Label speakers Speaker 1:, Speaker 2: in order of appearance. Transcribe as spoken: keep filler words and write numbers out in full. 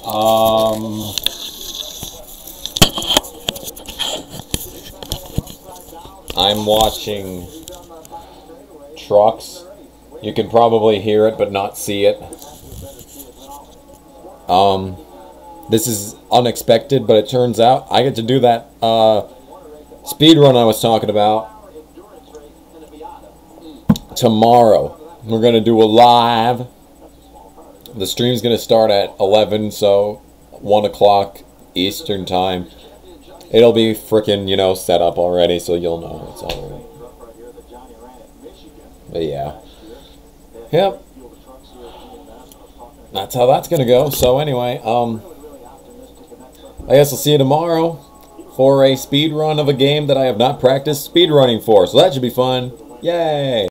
Speaker 1: Um, I'm watching trucks. You can probably hear it but not see it. Um, this is unexpected, but it turns out I get to do that uh, speed run I was talking about tomorrow. We're going to do a live. The stream's going to start at eleven, so one o'clock Eastern time. It'll be freaking, you know, set up already, so you'll know it's already. But yeah. Yep. That's how that's going to go. So anyway, um, I guess I'll see you tomorrow for a speed run of a game that I have not practiced speed running for. So that should be fun. Yay!